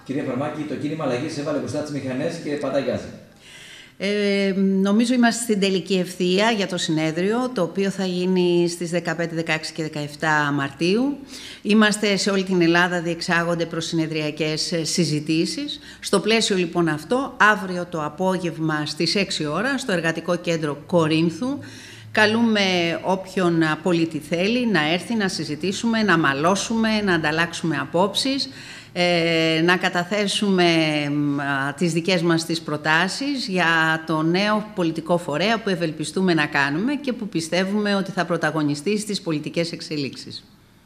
Κυρία Φαρμάκη, το κίνημα αλλαγής έβαλε μπροστά τις μηχανές και παταγιάζει. Νομίζω είμαστε στην τελική ευθεία για το συνέδριο, το οποίο θα γίνει στις 15, 16 και 17 Μαρτίου. Είμαστε σε όλη την Ελλάδα, διεξάγονται προσυνεδριακές συζητήσεις. Στο πλαίσιο λοιπόν αυτό, αύριο το απόγευμα στις 6 ώρα, στο Εργατικό Κέντρο Κορίνθου, καλούμε όποιον πολίτη θέλει να έρθει να συζητήσουμε, να μαλώσουμε, να ανταλλάξουμε απόψεις, να καταθέσουμε τις δικές μας τις προτάσεις για το νέο πολιτικό φορέα που ευελπιστούμε να κάνουμε και που πιστεύουμε ότι θα πρωταγωνιστεί στις πολιτικές εξελίξεις.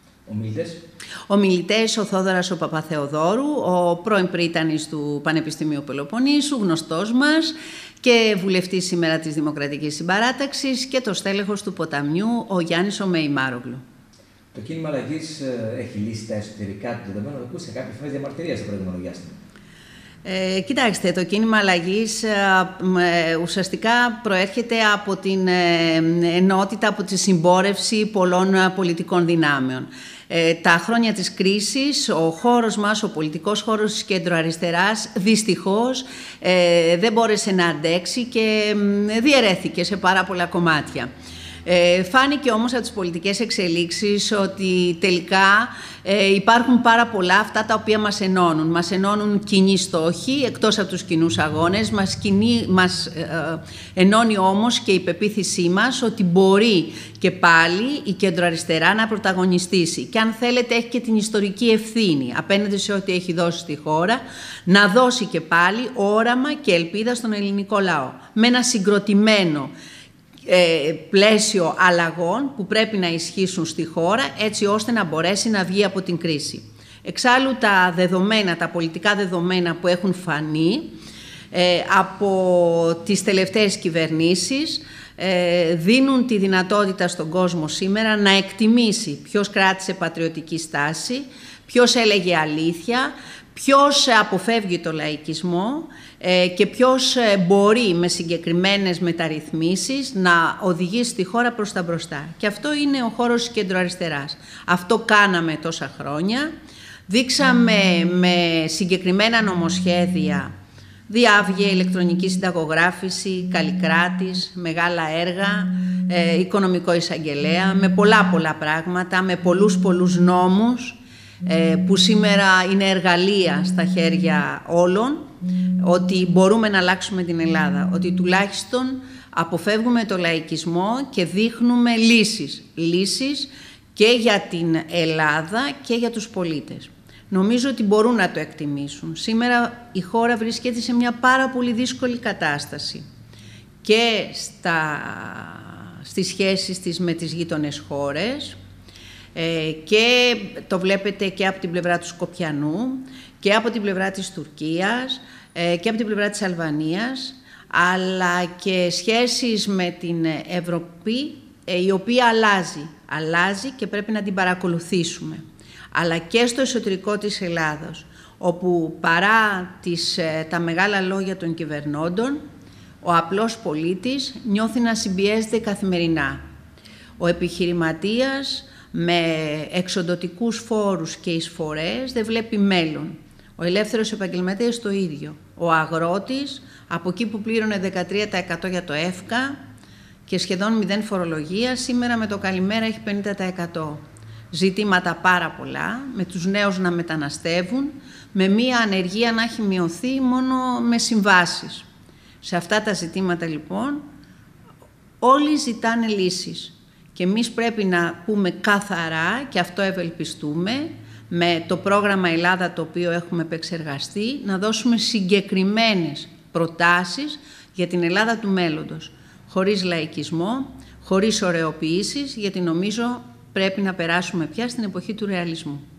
Ομιλητές, ο Θόδωρας ο Παπαθεοδόρου, ο πρώην πρίτανης του Πανεπιστημίου Πελοποννήσου, γνωστός μας και βουλευτής σήμερα της Δημοκρατικής Συμπαράταξης, και το στέλεχος του Ποταμιού, ο Γιάννης ο Μεϊμάρογλου. Το κίνημα αλλαγής έχει λύσει τα εσωτερικά του, δεδομένου ότι σε κάποιες φορές διαμαρτυρία στο προηγούμενο διάστημα. Κοιτάξτε, το κίνημα αλλαγής ουσιαστικά προέρχεται από την ενότητα, από τη συμπόρευση πολλών πολιτικών δυνάμεων. Τα χρόνια της κρίσης, ο χώρος μας, ο πολιτικός χώρος της κέντρο-αριστεράς, δυστυχώς δεν μπόρεσε να αντέξει και διαιρέθηκε σε πάρα πολλά κομμάτια. Φάνηκε όμως από τις πολιτικές εξελίξεις ότι τελικά υπάρχουν πάρα πολλά αυτά τα οποία μας ενώνουν. Μας ενώνουν κοινοί στόχοι, εκτός από τους κοινούς αγώνες. Μας ενώνει όμως και η πεποίθησή μας ότι μπορεί και πάλι η κέντρο-αριστερά να πρωταγωνιστήσει. Και αν θέλετε έχει και την ιστορική ευθύνη απέναντι σε ό,τι έχει δώσει στη χώρα, να δώσει και πάλι όραμα και ελπίδα στον ελληνικό λαό. Με ένα συγκροτημένο πλαίσιο αλλαγών που πρέπει να ισχύσουν στη χώρα, έτσι ώστε να μπορέσει να βγει από την κρίση. Εξάλλου τα δεδομένα, τα πολιτικά δεδομένα που έχουν φανεί από τις τελευταίες κυβερνήσεις δίνουν τη δυνατότητα στον κόσμο σήμερα να εκτιμήσει ποιος κράτησε πατριωτική στάση, ποιος έλεγε αλήθεια, ποιος αποφεύγει το λαϊκισμό και ποιος μπορεί με συγκεκριμένες μεταρρυθμίσεις να οδηγήσει τη χώρα προς τα μπροστά. Και αυτό είναι ο χώρος της κεντροαριστεράς. Αυτό κάναμε τόσα χρόνια. Δείξαμε με συγκεκριμένα νομοσχέδια, διάβγε, ηλεκτρονική συνταγογράφηση, καλλικράτης, μεγάλα έργα, οικονομικό εισαγγελέα, με πολλά πράγματα, με πολλούς νόμους, που σήμερα είναι εργαλεία στα χέρια όλων, ότι μπορούμε να αλλάξουμε την Ελλάδα, ότι τουλάχιστον αποφεύγουμε το λαϊκισμό και δείχνουμε λύσεις και για την Ελλάδα και για τους πολίτες. Νομίζω ότι μπορούν να το εκτιμήσουν. Σήμερα η χώρα βρίσκεται σε μια πάρα πολύ δύσκολη κατάσταση και στις σχέσεις της με τις γείτονες χώρες, και το βλέπετε και από την πλευρά του Σκοπιανού και από την πλευρά της Τουρκίας και από την πλευρά της Αλβανίας, αλλά και σχέσεις με την Ευρώπη, η οποία αλλάζει και πρέπει να την παρακολουθήσουμε, αλλά και στο εσωτερικό της Ελλάδος, όπου παρά τα μεγάλα λόγια των κυβερνώντων, ο απλός πολίτης νιώθει να συμπιέζεται καθημερινά. Ο επιχειρηματίας με εξοντωτικούς φόρους και εισφορές δεν βλέπει μέλλον. Ο ελεύθερος επαγγελματίας το ίδιο. Ο αγρότης, από εκεί που πλήρωνε 13% για το ΕΦΚΑ και σχεδόν 0 φορολογία, σήμερα με το καλημέρα έχει 50%. Ζητήματα πάρα πολλά, με τους νέους να μεταναστεύουν, με μία ανεργία να έχει μειωθεί μόνο με συμβάσεις. Σε αυτά τα ζητήματα λοιπόν όλοι ζητάνε λύσεις. Και εμείς πρέπει να πούμε καθαρά, και αυτό ευελπιστούμε, με το πρόγραμμα Ελλάδα το οποίο έχουμε επεξεργαστεί, να δώσουμε συγκεκριμένες προτάσεις για την Ελλάδα του μέλλοντος. Χωρίς λαϊκισμό, χωρίς ωρεοποιήσεις, γιατί νομίζω πρέπει να περάσουμε πια στην εποχή του ρεαλισμού.